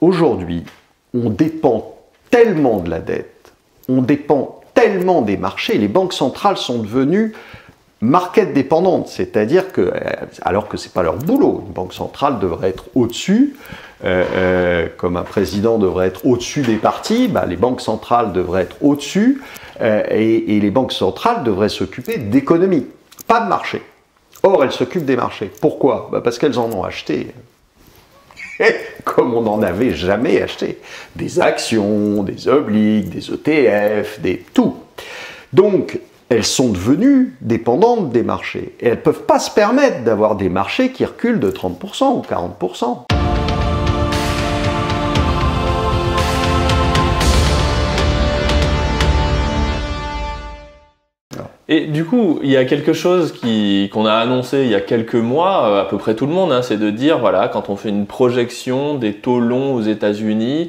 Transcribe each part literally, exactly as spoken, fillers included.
aujourd'hui, on dépend tellement de la dette, on dépend tellement des marchés, les banques centrales sont devenues market dépendantes, c'est-à-dire que, alors que ce n'est pas leur boulot, une banque centrale devrait être au-dessus, euh, euh, comme un président devrait être au-dessus des partis, bah, les banques centrales devraient être au-dessus, euh, et, et les banques centrales devraient s'occuper d'économie, pas de marché. Or, elles s'occupent des marchés. Pourquoi? Bah, parce qu'elles en ont acheté, comme on n'en avait jamais acheté. Des actions, des obliques, des E T F, des tout. Donc, elles sont devenues dépendantes des marchés. Et elles ne peuvent pas se permettre d'avoir des marchés qui reculent de trente pour cent ou quarante pour cent. Et du coup, il y a quelque chose qui, qu'on a annoncé il y a quelques mois, à peu près tout le monde, hein, c'est de dire, voilà, quand on fait une projection des taux longs aux États-Unis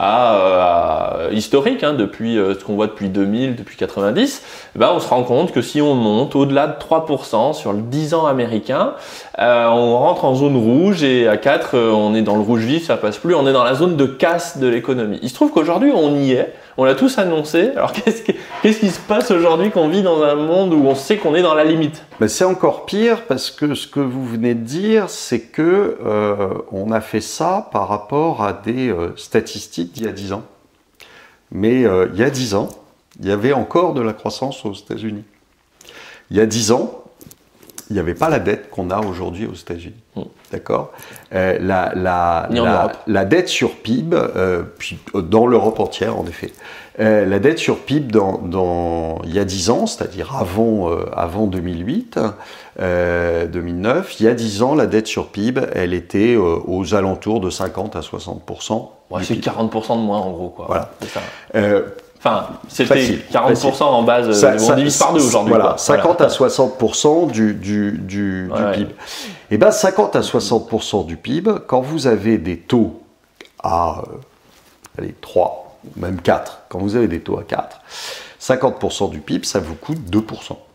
à, à historique, hein, depuis euh, ce qu'on voit depuis deux mille, depuis quatre-vingt-dix, ben, on se rend compte que si on monte au-delà de trois pour cent sur le dix ans américain, euh, on rentre en zone rouge et à quatre, euh, on est dans le rouge vif, ça passe plus, on est dans la zone de casse de l'économie. Il se trouve qu'aujourd'hui, on y est. On l'a tous annoncé. Alors qu'est-ce qui, qu'est-ce qui se passe aujourd'hui qu'on vit dans un monde où on sait qu'on est dans la limite? Ben c'est encore pire parce que ce que vous venez de dire, c'est que euh, on a fait ça par rapport à des euh, statistiques d'il y a dix ans. Mais euh, il y a dix ans, il y avait encore de la croissance aux États-Unis. Il y a dix ans, il n'y avait pas la dette qu'on a aujourd'hui aux États-Unis. Mmh. D'accord, euh, la, la, la, la dette sur P I B, euh, puis dans l'Europe entière en effet, euh, la dette sur P I B dans, dans, il y a dix ans, c'est-à-dire avant, euh, avant deux mille huit, euh, deux mille neuf, il y a dix ans, la dette sur P I B, elle était euh, aux alentours de cinquante à soixante pour cent. Ouais, c'est quarante pour cent de moins en gros, quoi. Voilà. C'est ça. Euh, Enfin, c'était quarante pour cent facile. En base, ça, on ça, divise par deux aujourd'hui. Voilà, cinquante à soixante pour cent du, du, du, ouais, du P I B. Et bien, cinquante à soixante pour cent du P I B, quand vous avez des taux à euh, allez, trois, même quatre, quand vous avez des taux à quatre, cinquante pour cent du P I B, ça vous coûte deux pour cent.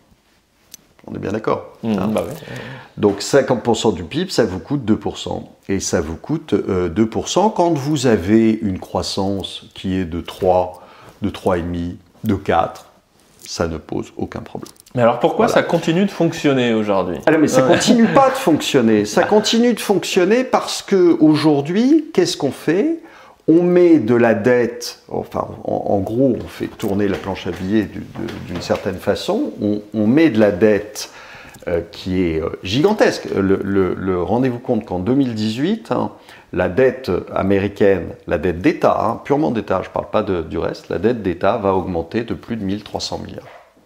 On est bien d'accord, mmh, hein, bah ouais. Donc cinquante pour cent du P I B, ça vous coûte deux pour cent. Et ça vous coûte euh, deux pour cent quand vous avez une croissance qui est de trois, de trois virgule cinq, de quatre, ça ne pose aucun problème. Mais alors pourquoi voilà. ça continue de fonctionner aujourd'hui? Alors, mais ça ne continue pas de fonctionner. Ça continue de fonctionner parce qu'aujourd'hui, qu'est-ce qu'on fait? On met de la dette, enfin en, en gros, on fait tourner la planche à billets d'une certaine façon, on, on met de la dette euh, qui est euh, gigantesque. Le, le, le, rendez-vous compte qu'en deux mille dix-huit, hein, la dette américaine, la dette d'État, hein, purement d'État, je ne parle pas de, du reste, la dette d'État va augmenter de plus de mille trois cents milliards.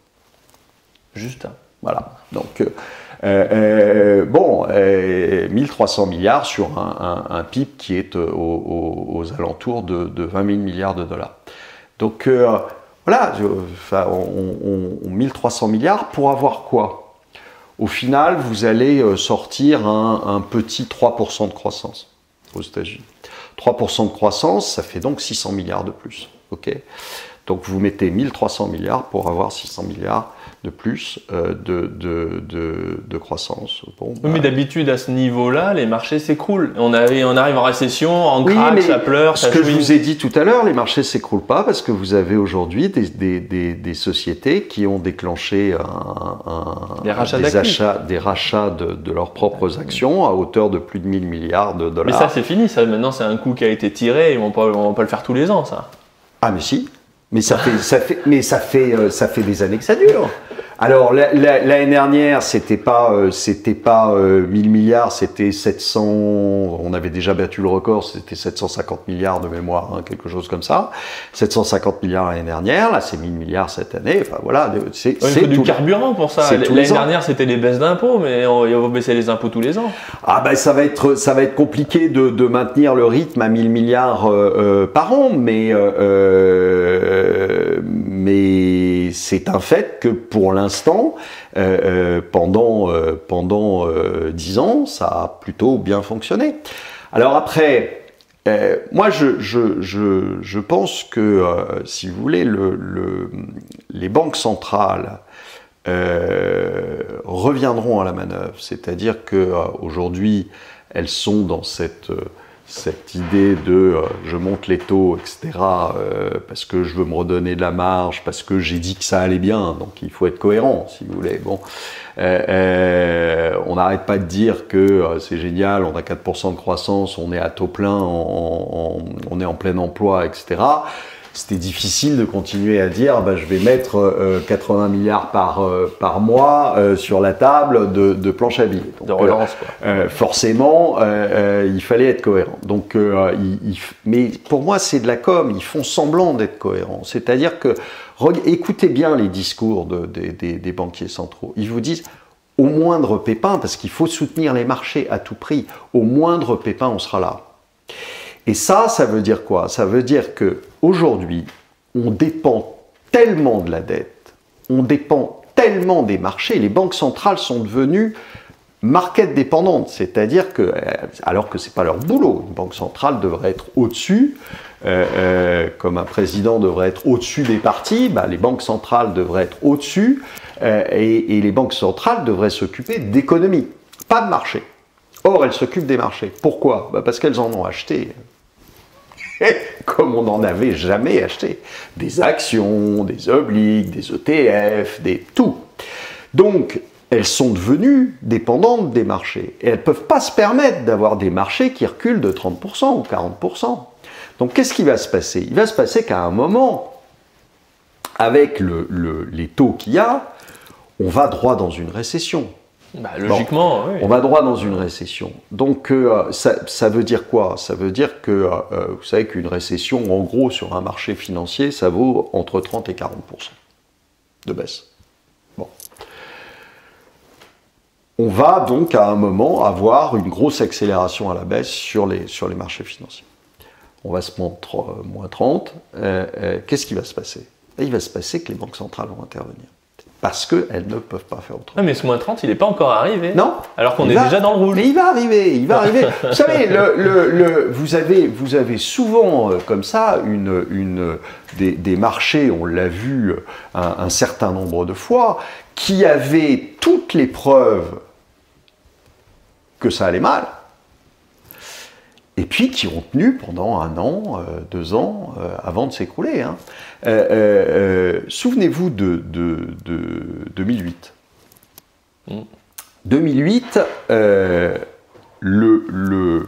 Juste. Voilà. Donc, euh, euh, bon, euh, mille trois cents milliards sur un, un, un P I B qui est euh, aux, aux alentours de, de vingt mille milliards de dollars. Donc, euh, voilà, je, enfin, on, on, on, mille trois cents milliards pour avoir quoi? Au final, vous allez euh, sortir un, un petit trois pour cent de croissance aux États-Unis. trois pour cent de croissance, ça fait donc six cents milliards de plus. Okay, donc, vous mettez mille trois cents milliards pour avoir six cents milliards de plus euh, de, de, de, de croissance. Bon, bah... Mais d'habitude, à ce niveau-là, les marchés s'écroulent. On, on arrive en récession, en oui, craque, ça pleure, ça chouine. Ce que je vous ai dit tout à l'heure, les marchés ne s'écroulent pas parce que vous avez aujourd'hui des, des, des, des sociétés qui ont déclenché un, un, des rachats, des achats, des rachats de, de leurs propres actions à hauteur de plus de mille milliards de dollars. Mais ça, c'est fini. Ça, maintenant, c'est un coup qui a été tiré. Ils ne vont, vont pas le faire tous les ans, ça. Ah, mais si. Mais ça fait, ça fait, mais ça fait, euh, ça fait des années que ça dure. Alors l'année dernière, c'était pas, euh, c'était pas euh, mille milliards, c'était sept cents. On avait déjà battu le record, c'était sept cent cinquante milliards de mémoire, hein, quelque chose comme ça. sept cent cinquante milliards l'année dernière, là c'est mille milliards cette année. Enfin voilà, c'est ouais, il faut du carburant pour ça. L'année dernière, c'était les baisses d'impôts, mais on, on va baisser les impôts tous les ans. Ah ben ça va être, ça va être compliqué de, de maintenir le rythme à mille milliards euh, euh, par an, mais euh, mais c'est un fait que pour l'instant L'instant, euh, euh, pendant euh, pendant euh, dix ans, ça a plutôt bien fonctionné. Alors après, euh, moi je, je, je, je pense que euh, si vous voulez, le, le, les banques centrales euh, reviendront à la manœuvre. C'est-à-dire que euh, aujourd'hui, elles sont dans cette euh, cette idée de euh, je monte les taux, et cetera, euh, parce que je veux me redonner de la marge, parce que j'ai dit que ça allait bien, donc il faut être cohérent, si vous voulez. Bon, euh, euh, on n'arrête pas de dire que euh, c'est génial, on a quatre pour cent de croissance, on est à taux plein, en, en, on est en plein emploi, et cetera. C'était difficile de continuer à dire bah, je vais mettre euh, quatre-vingts milliards par, euh, par mois euh, sur la table de, de planche à billets. Donc, de relance, quoi. Euh, forcément, euh, euh, il fallait être cohérent. Donc, euh, il, il, mais pour moi, c'est de la com. Ils font semblant d'être cohérents. C'est-à-dire que, écoutez bien les discours de, de, de, des banquiers centraux. Ils vous disent au moindre pépin, parce qu'il faut soutenir les marchés à tout prix, au moindre pépin, on sera là. Et ça, ça veut dire quoi? Ça veut dire que aujourd'hui, on dépend tellement de la dette, on dépend tellement des marchés, les banques centrales sont devenues market dépendantes, c'est-à-dire que, alors que c'est pas leur boulot, une banque centrale devrait être au-dessus, euh, euh, comme un président devrait être au-dessus des partis, bah, les banques centrales devraient être au-dessus, euh, et, et les banques centrales devraient s'occuper d'économie, pas de marché. Or, elles s'occupent des marchés. Pourquoi? Bah, parce qu'elles en ont acheté. Comme on n'en avait jamais acheté. Des actions, des obliques, des E T F, des tout. Donc, elles sont devenues dépendantes des marchés. Et elles ne peuvent pas se permettre d'avoir des marchés qui reculent de trente pour cent ou quarante pour cent. Donc, qu'est-ce qui va se passer? Il va se passer qu'à un moment, avec le, le, les taux qu'il y a, on va droit dans une récession. Bah, logiquement, bon, oui. On va droit dans une récession. Donc, euh, ça, ça veut dire quoi? Ça veut dire que, euh, vous savez qu'une récession, en gros, sur un marché financier, ça vaut entre trente et quarante pour cent de baisse. Bon. On va donc, à un moment, avoir une grosse accélération à la baisse sur les, sur les marchés financiers. On va se monter euh, moins trente. Euh, euh, Qu'est-ce qui va se passer? Et il va se passer que les banques centrales vont intervenir. Parce qu'elles ne peuvent pas faire autrement. Ah, mais ce moins trente, il n'est pas encore arrivé. Non. Alors qu'on est va, déjà dans le rouge. Mais il va arriver, il va arriver. Vous savez, le, le, le, vous, avez, vous avez souvent euh, comme ça une, une, des, des marchés, on l'a vu un, un certain nombre de fois, qui avaient toutes les preuves que ça allait mal, et puis qui ont tenu pendant un an, euh, deux ans, euh, avant de s'écrouler. Hein. Euh, euh, Souvenez-vous de, de, de deux mille huit. Mm. deux mille huit, euh, le, le,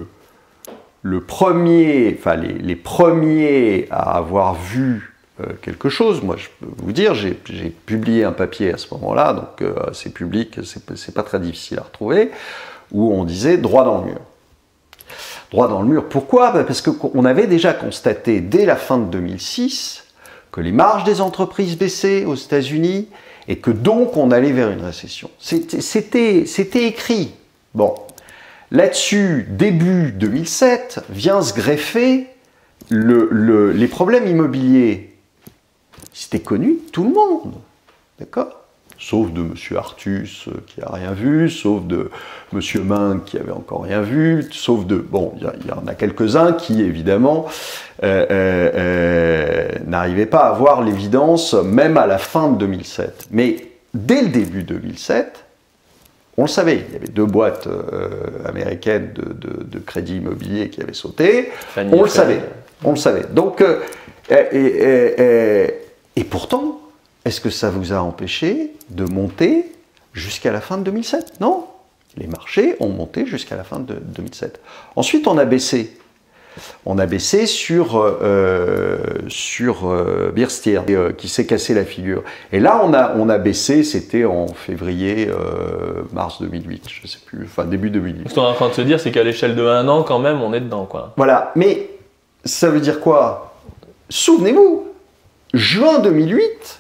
le premier, enfin les, les premiers à avoir vu euh, quelque chose, moi je peux vous dire, j'ai publié un papier à ce moment-là, donc euh, c'est public, c'est pas très difficile à retrouver, où on disait droit dans le mur. Droit dans le mur. Pourquoi? Parce qu'on avait déjà constaté dès la fin de deux mille six que les marges des entreprises baissaient aux États-Unis et que donc on allait vers une récession. C'était écrit. Bon, là-dessus, début deux mille sept, vient se greffer le, le, les problèmes immobiliers. C'était connu de tout le monde. D'accord? Sauf de M. Artus euh, qui n'a rien vu, sauf de M. Ming qui avait encore rien vu, sauf de... Bon, il y, y en a quelques-uns qui, évidemment, euh, euh, euh, n'arrivaient pas à voir l'évidence, même à la fin de deux mille sept. Mais dès le début deux mille sept, on le savait, il y avait deux boîtes euh, américaines de, de, de crédit immobilier qui avaient sauté, Fanny on le savait, on le savait. Donc, euh, et, et, et, et pourtant... Est-ce que ça vous a empêché de monter jusqu'à la fin de deux mille sept? Non. Les marchés ont monté jusqu'à la fin de deux mille sept. Ensuite, on a baissé. On a baissé sur, euh, sur euh, Bear Stearns, euh, qui s'est cassé la figure. Et là, on a, on a baissé, c'était en février, euh, mars deux mille huit, je ne sais plus, enfin début deux mille huit. Ce qu'on est en train de se dire, c'est qu'à l'échelle de un an, quand même, on est dedans, quoi. Voilà. Mais ça veut dire quoi? Souvenez-vous, juin deux mille huit,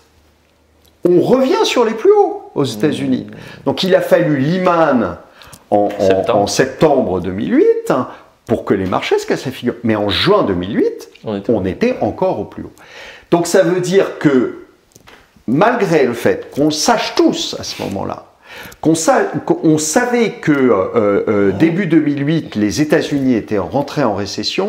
on revient sur les plus hauts aux États-Unis. Donc il a fallu Lehman en, en, septembre. en septembre deux mille huit hein, pour que les marchés se cassent la figure. Mais en juin deux mille huit, on était, on était encore au plus haut. Donc ça veut dire que malgré le fait qu'on le sache tous à ce moment-là, qu'on sa qu'on savait que euh, euh, début deux mille huit, les États-Unis étaient rentrés en récession.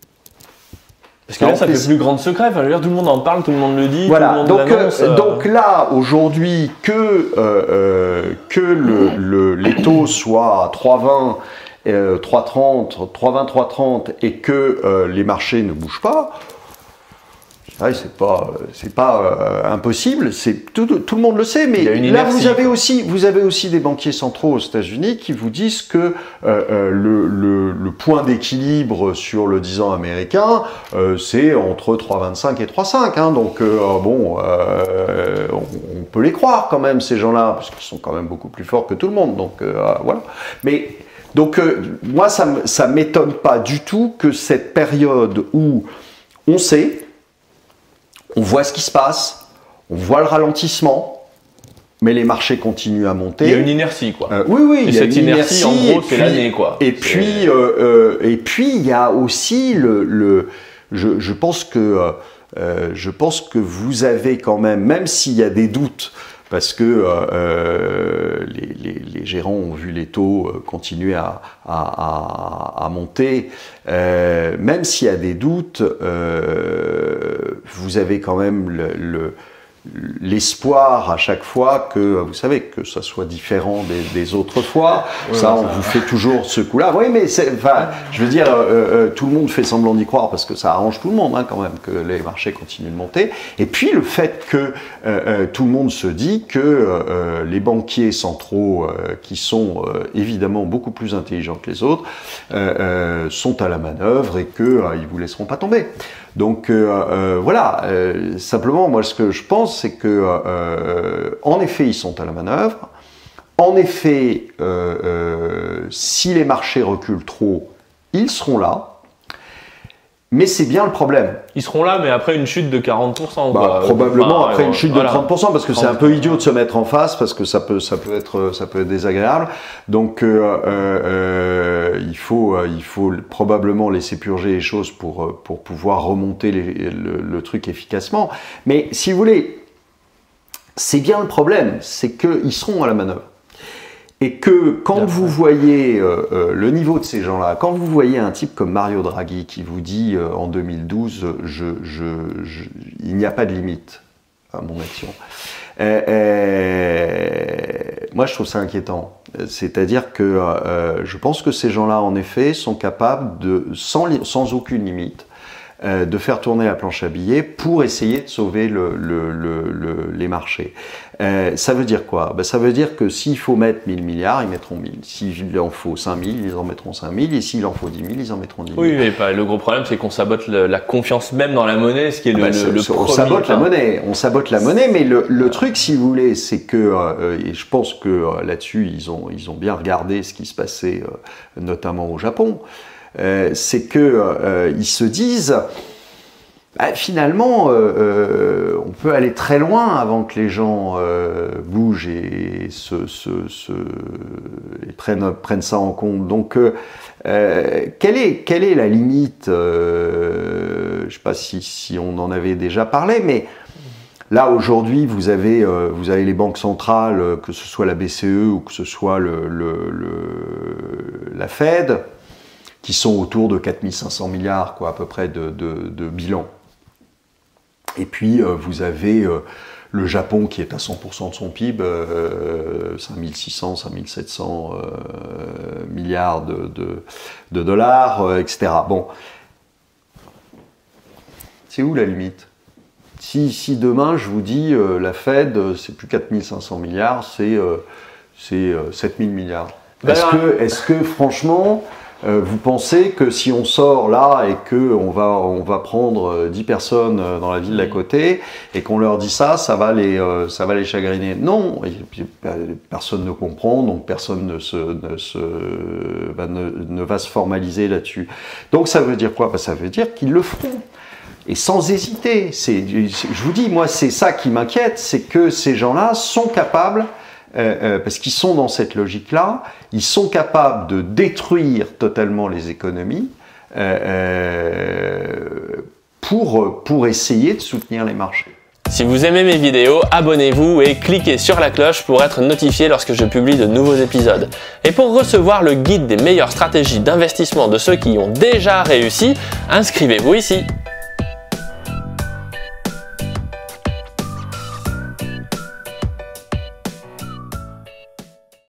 Parce que là, ça fait plus grand secret. Enfin, je veux dire, tout le monde en parle, tout le monde le dit, voilà. tout le monde donc, l'annonce. Euh, donc là, aujourd'hui, que, euh, euh, que le, le, les taux soient à trois virgule vingt euh, trois trente, trois vingt, trois trente et que euh, les marchés ne bougent pas, c'est pas, c'est pas euh, impossible, c'est, tout, tout le monde le sait, mais là vous avez, aussi, vous avez aussi des banquiers centraux aux États-Unis qui vous disent que euh, euh, le, le, le point d'équilibre sur le dix ans américain, euh, c'est entre trois vingt-cinq et trois cinq, hein, donc euh, bon, euh, on, on peut les croire quand même ces gens-là, parce qu'ils sont quand même beaucoup plus forts que tout le monde, donc euh, voilà. Mais donc euh, moi ça ça m'étonne pas du tout que cette période où on sait, on voit ce qui se passe, on voit le ralentissement, mais les marchés continuent à monter. Il y a une inertie, quoi. Euh, oui, oui, et il y a cette une inertie, inertie, en gros, c'est l'année, quoi. Et puis, euh, euh, et puis, il y a aussi le, le je, je pense que, euh, je pense que vous avez quand même, même s'il y a des doutes, parce que euh, les, les, les gérants ont vu les taux continuer à, à, à, à monter, euh, même s'il y a des doutes, euh, vous avez quand même le, le l'espoir à chaque fois que, vous savez, que ça soit différent des, des autres fois. Oui, ça, on ça vous fait toujours ce coup-là. Oui, mais c'est, enfin, je veux dire, euh, euh, tout le monde fait semblant d'y croire parce que ça arrange tout le monde, hein, quand même, que les marchés continuent de monter. Et puis, le fait que euh, euh, tout le monde se dit que euh, les banquiers centraux, euh, qui sont euh, évidemment beaucoup plus intelligents que les autres, euh, euh, sont à la manœuvre et qu'ils euh, ne vous laisseront pas tomber. Donc euh, euh, voilà, euh, simplement moi ce que je pense c'est que euh, en effet ils sont à la manœuvre, en effet euh, euh, si les marchés reculent trop, ils seront là, mais c'est bien le problème. Ils seront là mais après une chute de quarante pour cent. Bah, probablement enfin, après euh, une chute voilà. de trente pour cent parce que c'est un peu idiot de se mettre en face parce que ça peut, ça peut, être, ça peut être désagréable. Donc euh, euh, il, faut, il faut probablement laisser purger les choses pour, pour pouvoir remonter les, le, le truc efficacement. Mais si vous voulez, c'est bien le problème, c'est qu'ils seront à la manœuvre. Et que quand Bien vous fait. voyez euh, euh, le niveau de ces gens-là, quand vous voyez un type comme Mario Draghi qui vous dit euh, en deux mille douze, je, je, je, il n'y a pas de limite à mon action, euh, euh, moi je trouve ça inquiétant. C'est-à-dire que euh, je pense que ces gens-là, en effet, sont capables, de, sans, sans aucune limite, euh, de faire tourner la planche à billets pour essayer de sauver le, le, le, le, les marchés. Euh, ça veut dire quoi? Ben, ça veut dire que s'il faut mettre mille milliards, ils mettront mille. S'il en faut cinq mille, ils en mettront cinq mille. Et s'il en faut dix mille, ils en mettront dix mille. Oui, mais pas, le gros problème, c'est qu'on sabote le, la confiance même dans la monnaie, ce qui est le, ah ben, le, le on premier sabote point. la monnaie. On sabote la monnaie, mais le, le truc, si vous voulez, c'est que, euh, et je pense que euh, là-dessus, ils ont, ils ont bien regardé ce qui se passait, euh, notamment au Japon, euh, c'est que euh, ils se disent... Bah, finalement, euh, euh, on peut aller très loin avant que les gens euh, bougent et, se, se, se, et prennent, prennent ça en compte. Donc, euh, euh, quelle, est, quelle est la limite euh, Je ne sais pas si, si on en avait déjà parlé, mais là, aujourd'hui, vous avez, euh, vous avez les banques centrales, que ce soit la B C E ou que ce soit le, le, le, la Fed, qui sont autour de quatre mille cinq cents milliards, quoi, à peu près, de, de, de bilan. Et puis, euh, vous avez euh, le Japon qui est à cent pour cent de son P I B, euh, cinq mille six cents, cinq mille sept cents euh, milliards de, de, de dollars, euh, et cetera. Bon, c'est où la limite? Si, si demain, je vous dis, euh, la Fed, c'est plus quatre mille cinq cents milliards, c'est euh, euh, sept mille milliards. Est-ce que, est-ce que, franchement... Euh, vous pensez que si on sort là et qu'on va, on va prendre dix personnes dans la ville d'à côté et qu'on leur dit ça, ça va les, euh, ça va les chagriner? Non, et puis, personne ne comprend, donc personne ne, se, ne, se, bah, ne, ne va se formaliser là-dessus. Donc ça veut dire quoi? Bah, ça veut dire qu'ils le feront. Et sans hésiter. C'est, je vous dis, moi, c'est ça qui m'inquiète, c'est que ces gens-là sont capables... Euh, euh, parce qu'ils sont dans cette logique-là, ils sont capables de détruire totalement les économies euh, euh, pour, pour essayer de soutenir les marchés. Si vous aimez mes vidéos, abonnez-vous et cliquez sur la cloche pour être notifié lorsque je publie de nouveaux épisodes. Et pour recevoir le guide des meilleures stratégies d'investissement de ceux qui ont déjà réussi, inscrivez-vous ici.